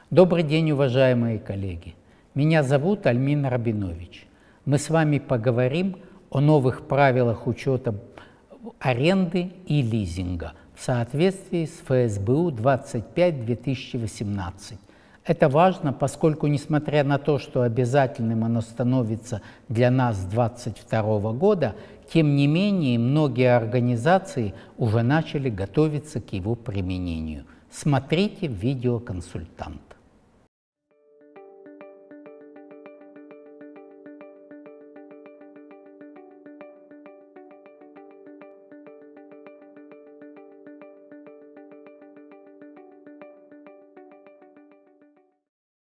Добрый день, уважаемые коллеги! Меня зовут Альмин Рабинович. Мы с вами поговорим о новых правилах учета аренды и лизинга в соответствии с ФСБУ 25/2018. Это важно, поскольку, несмотря на то, что обязательным оно становится для нас с 2022 года, тем не менее многие организации уже начали готовиться к его применению. Смотрите видеоконсультант.